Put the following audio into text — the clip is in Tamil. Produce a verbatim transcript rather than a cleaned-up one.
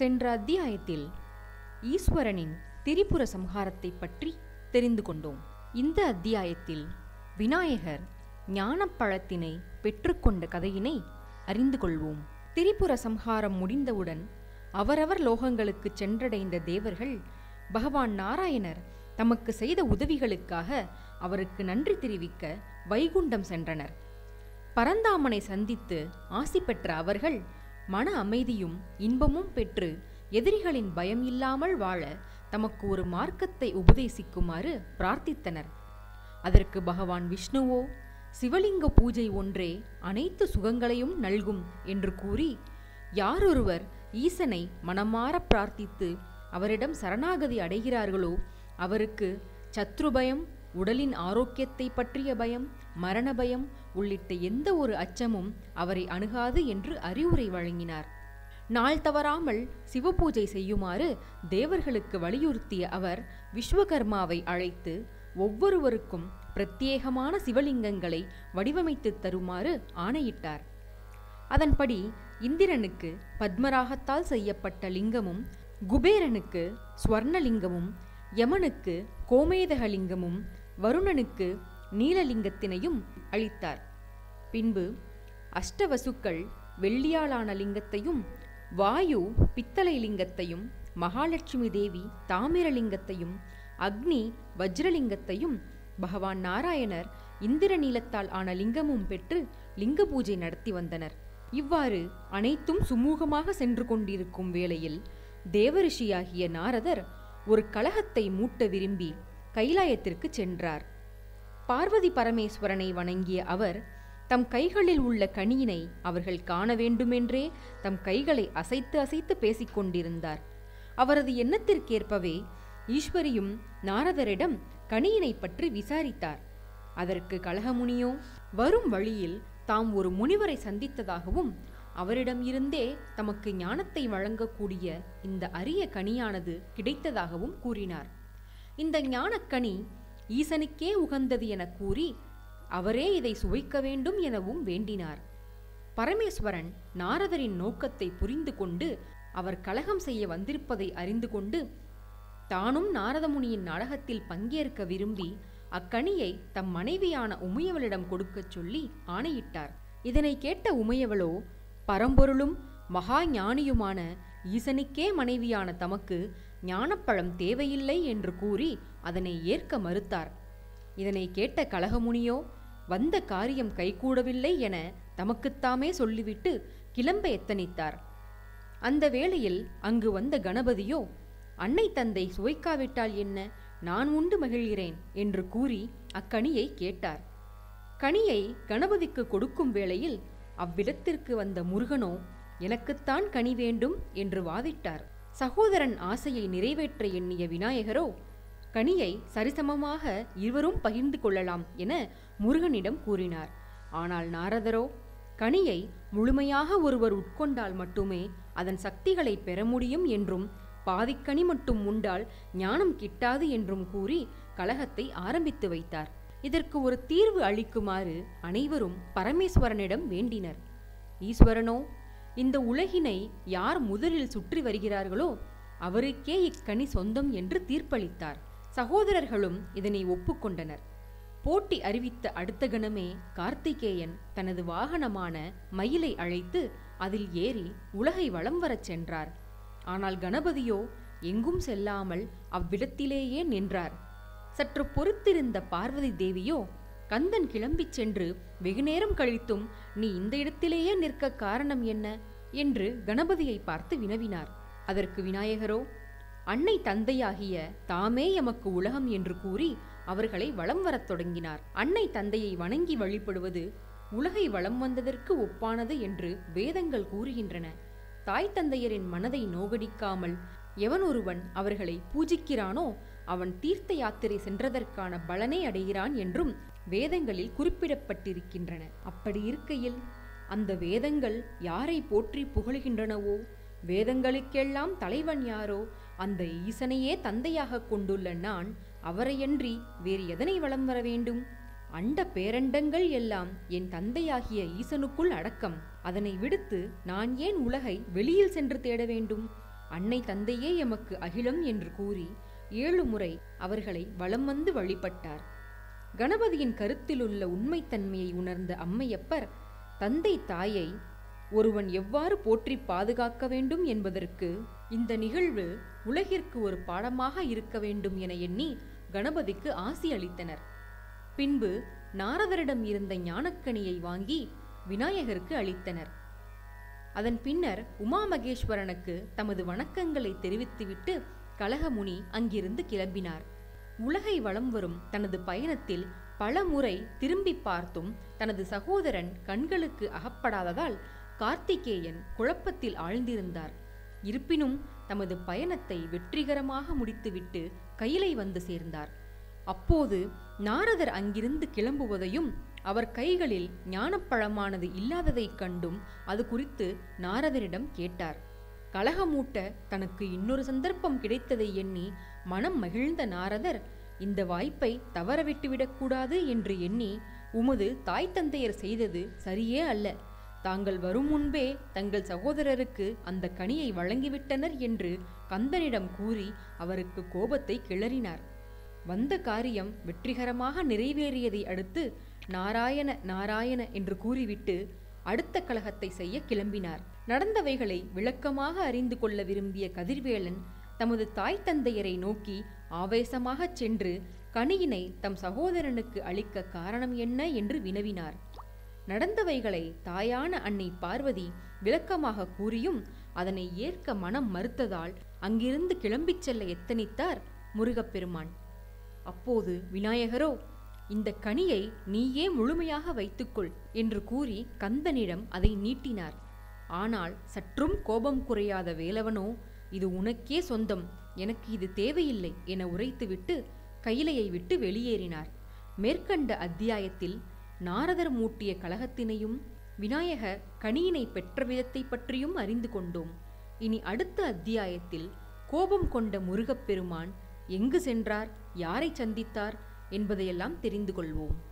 சென்ற அத்தியாயத்தில் ஈஸ்வரனின் திரிபுர சம்ஹாரத்தை பற்றி தெரிந்து கொண்டோம். இந்த அத்தியாயத்தில் விநாயகர் ஞானப்பழத்தினை பெற்றுக்கொண்ட கதையினை அறிந்து கொள்வோம். திரிபுர சம்ஹாரம் முடிந்தவுடன் அவரவர் லோகங்களுக்கு சென்றடைந்த தேவர்கள் பகவான் நாராயணர் தமக்கு செய்த உதவிகளுக்காக அவருக்கு நன்றி தெரிவிக்க வைகுண்டம் சென்றனர். பரந்தாமனை சந்தித்து ஆசி பெற்ற அவர்கள் மன அமைதியும் இன்பமும் பெற்று எதிரிகளின் பயம் இல்லாமல் வாழ தமக்கு ஒரு மார்க்கத்தை உபதேசிக்குமாறு பிரார்த்தித்தனர். அதற்கு பகவான் விஷ்ணுவோ சிவலிங்க பூஜை ஒன்றே அனைத்து சுகங்களையும் நல்கும் என்று கூறி, யாரொருவர் ஈசனை மனமாற பிரார்த்தித்து அவரிடம் சரணாகதி அடைகிறார்களோ அவருக்கு சத்ருபயம், உடலின் ஆரோக்கியத்தை பற்றிய பயம், மரண பயம் உள்ளிட்ட எந்த ஒரு அச்சமும் அவரை அணுகாது என்று அறிவுரை வழங்கினார். நாள் தவறாமல் சிவபூஜை செய்யுமாறு தேவர்களுக்கு வலியுறுத்திய அவர் விஸ்வகர்மாவை அழைத்து ஒவ்வொருவருக்கும் பிரத்யேகமான சிவலிங்கங்களை வடிவமைத்து தருமாறு ஆணையிட்டார். அதன்படி இந்திரனுக்கு பத்மராகத்தால் செய்யப்பட்ட லிங்கமும், குபேரனுக்கு ஸ்வர்ணலிங்கமும், யமனுக்கு கோமேதகலிங்கமும், வருணனுக்கு நீலலிங்கத்தினையும் அளித்தார். பின்பு அஷ்டவசுக்கள் வெள்ளியாலான லிங்கத்தையும், வாயு பித்தளை லிங்கத்தையும், மகாலட்சுமி தேவி தாமிரலிங்கத்தையும், அக்னி வஜ்ரலிங்கத்தையும், பகவான் நாராயணர் இந்திர நீலத்தால் ஆன லிங்கமும் பெற்று லிங்க பூஜை நடத்தி வந்தனர். இவ்வாறு அனைத்தும் சுமூகமாக சென்று கொண்டிருக்கும் வேளையில் தேவரிஷியாகிய நாரதர் ஒரு கலகத்தை மூட்ட விரும்பி கைலாயத்திற்கு சென்றார். பார்வதி பரமேஸ்வரனை வணங்கிய அவர் தம் கைகளில் உள்ள கனியினை அவர்கள் காண வேண்டுமென்றே தம் கைகளை அசைத்து அசைத்து பேசிக் கொண்டிருந்தார். அவரது எண்ணத்திற்கேற்பவே ஈஸ்வரியும் நாரதரிடம் கனியினை பற்றி விசாரித்தார். அதற்கு கலகமுனியோ வரும் வழியில் தாம் ஒரு முனிவரை சந்தித்ததாகவும் அவரிடம் இருந்தே தமக்கு ஞானத்தை வழங்கக்கூடிய இந்த அரிய கனியானது கிடைத்ததாகவும் கூறினார். இந்த ஞானக்கனி ஈசனுக்கே உகந்தது என கூறி அவரே இதை சுவைக்க வேண்டும் எனவும் வேண்டினார். பரமேஸ்வரன் நாரதரின் நோக்கத்தை புரிந்து கொண்டு அவர் கலகம் செய்ய வந்திருப்பதை அறிந்து கொண்டு தானும் நாரதமுனியின் நாடகத்தில் பங்கேற்க விரும்பி அக்கனியை தம் மனைவியான உமையவளிடம் கொடுக்கச் சொல்லி ஆணையிட்டார். இதனை கேட்ட உமையவளோ பரம்பொருளும் மகா ஞானியுமான ஈசனுக்கே மனைவியான தமக்கு ஞானப்பழம் தேவையில்லை என்று கூறி அதனை ஏற்க மறுத்தார். இதனை கேட்ட கலகமுனியோ வந்த காரியம் கைகூடவில்லை என தமக்குத்தாமே சொல்லிவிட்டு கிளம்ப எத்தனித்தார். அந்த வேளையில் அங்கு வந்த கணபதியோ, அன்னை தந்தை சுவைக்காவிட்டால் என்ன, நான் உண்டு மகிழ்கிறேன் என்று கூறி அக்கனியை கேட்டார். கனியை கணபதிக்கு கொடுக்கும் வேளையில் அவ்விடத்திற்கு வந்த முருகனோ எனக்குத்தான் கனி வேண்டும் என்று வாதிட்டார். சகோதரன் ஆசையை நிறைவேற்ற எண்ணிய விநாயகரோ கனியை சரிசமமாக இருவரும் பகிர்ந்து கொள்ளலாம் என முருகனிடம் கூறினார். ஆனால் நாரதரோ கனியை முழுமையாக ஒருவர் உட்கொண்டால் மட்டுமே அதன் சக்திகளை பெற முடியும் என்றும் பாதிக்கனி மட்டும் உண்டால் ஞானம் கிட்டாது என்றும் கூறி கலகத்தை ஆரம்பித்து வைத்தார். இதற்கு ஒரு தீர்வு அளிக்குமாறு அனைவரும் பரமேஸ்வரனிடம் வேண்டினர். ஈஸ்வரனோ இந்த உலகினை யார் முதலில் சுற்றி வருகிறார்களோ அவருக்கே இக்கனி சொந்தம் என்று தீர்ப்பளித்தார். சகோதரர்களும் இதனை ஒப்புக்கொண்டனர். போட்டி அறிவித்த அடுத்த கணமே கார்த்திகேயன் தனது வாகனமான மயிலை அழைத்து அதில் ஏறி உலகை வலம் வரச் சென்றார். ஆனால் கணபதியோ எங்கும் செல்லாமல் அவ்விடத்திலேயே நின்றார். சற்று பொறுத்திருந்த பார்வதி தேவியோ கந்தன் கிளம்பிச் சென்று வெகுநேரம் கழித்தும் நீ இந்த இடத்திலேயே நிற்க காரணம் என்ன என்று கணபதியை பார்த்து வினவினார். அதற்கு விநாயகரோ அன்னை தந்தையாகிய தாமே எமக்கு உலகம் என்று கூறி அவர்களை வலம் வரத் தொடங்கினார். அன்னை தந்தையை வணங்கி வழிபடுவது உலகை வலம் வந்ததற்கு ஒப்பானது என்று வேதங்கள் கூறுகின்றன. தாய் தந்தையரின் மனதை நோகடிக்காமல் எவன் ஒருவன் அவர்களை பூஜிக்கிறானோ அவன் தீர்த்த யாத்திரை சென்றதற்கான பலனை அடைகிறான் என்றும் வேதங்களில் குறிப்பிடப்பட்டிருக்கின்றன. அப்படி இருக்கையில் அந்த வேதங்கள் யாரை போற்றி புகழ்கின்றனவோ, வேதங்களுக்கெல்லாம் தலைவன் யாரோ அந்த ஈசனையே தந்தையாக கொண்டுள்ள நான் அவரையன்றி வேறு எதனை வலம் வர வேண்டும்? அண்ட பேரண்டங்கள் எல்லாம் என் தந்தையாகிய ஈசனுக்குள் அடக்கம். அதனை விடுத்து நான் ஏன் உலகை வெளியில் சென்று தேட வேண்டும்? அன்னை தந்தையே எமக்கு அகிலம் என்று கூறி ஏழு முறை அவர்களை வலம் வந்து வழிபட்டார். கணபதியின் கருத்திலுள்ள உண்மைத்தன்மையை உணர்ந்த அம்மையப்பர் தந்தை தாயை ஒருவன் எவ்வாறு போற்றி பாதுகாக்க வேண்டும் என்பதற்கு இந்த நிகழ்வு உலகிற்கு ஒரு பாடமாக இருக்க வேண்டும் என எண்ணி கணபதிக்கு ஆசி அளித்தனர். பின்பு நாரதரிடம் இருந்த ஞானக்கனியை வாங்கி விநாயகருக்கு அளித்தனர். அதன் பின்னர் உமா மகேஸ்வரனுக்கு தமது வணக்கங்களை தெரிவித்துவிட்டு கலகமுனி அங்கிருந்து கிளம்பினார். உலகை வலம் வரும் தனது பயணத்தில் பல முறை திரும்பி பார்த்தும் தனது சகோதரன் கண்களுக்கு அகப்படாததால் கார்த்திகேயன் குழப்பத்தில் ஆழ்ந்திருந்தார். இருப்பினும் தமது பயணத்தை வெற்றிகரமாக முடித்துவிட்டு கையிலை வந்து சேர்ந்தார். அப்போது நாரதர் அங்கிருந்து கிளம்புவதையும் அவர் கைகளில் ஞானப்பழமானது இல்லாததைக் கண்டும் அது குறித்து நாரதரிடம் கேட்டார். கலகமூட்ட தனக்கு இன்னொரு சந்தர்ப்பம் கிடைத்ததை எண்ணி மனம் மகிழ்ந்த நாரதர் இந்த வாய்ப்பை தவறவிட்டுவிடக்கூடாது என்று எண்ணி, உமது தாய் தந்தையர் செய்தது சரியே அல்ல. தாங்கள் வரும் முன்பே தங்கள் சகோதரருக்கு அந்த கனியை வழங்கிவிட்டனர் என்று கந்தனிடம் கூறி அவருக்கு கோபத்தை கிளறினார். வந்த காரியம் வெற்றிகரமாக நிறைவேறியதை அடுத்து நாராயண நாராயண என்று கூறிவிட்டு அடுத்த கலகத்தை செய்ய கிளம்பினார். நடந்தவைகளை விளக்கமாக அறிந்து கொள்ள விரும்பிய கதிர்வேலன் தமது தாய் தந்தையரை நோக்கி ஆவேசமாக சென்று கனியினை தம் சகோதரனுக்கு அளிக்க காரணம் என்ன என்று வினவினார். நடந்தவைகளை தாயான அன்னை பார்வதி விளக்கமாக கூறியும் அதனை ஏற்க மனம் மறுத்ததால் அங்கிருந்து கிளம்பிச் செல்ல எத்தனித்தார் முருகப்பெருமான். அப்போது விநாயகரோ, இந்த கனியை நீயே முழுமையாக வைத்துக்கொள் என்று கூறி கந்தனிடம் அதை நீட்டினார். ஆனால் சற்றும் கோபம் குறையாத வேலவனோ, இது உனக்கே சொந்தம், எனக்கு இது தேவையில்லை என உரைத்துவிட்டு கையிலையை விட்டு வெளியேறினார். மேற்கண்ட அத்தியாயத்தில் நாரதர் மூட்டிய கலகத்தினையும் விநாயக கனியினை பெற்ற விதத்தை பற்றியும் அறிந்து கொண்டோம். இனி அடுத்த அத்தியாயத்தில் கோபம் கொண்ட முருகப்பெருமான் எங்கு சென்றார், யாரை சந்தித்தார் என்பதையெல்லாம் தெரிந்து கொள்வோம்.